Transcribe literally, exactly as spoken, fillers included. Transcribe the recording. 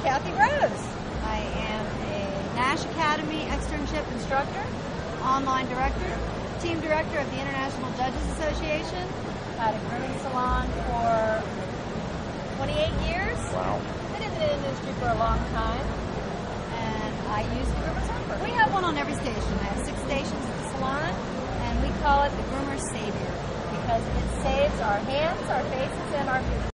Kathy Rose. I am a Nash Academy externship instructor, online director, team director of the International Judges Association. Had a grooming salon for twenty-eight years. Wow. Been in the industry for a long time. And I use the Groomer Helper. We have one on every station. I have six stations at the salon, and we call it the Groomer Savior because it saves our hands, our faces, and our feet.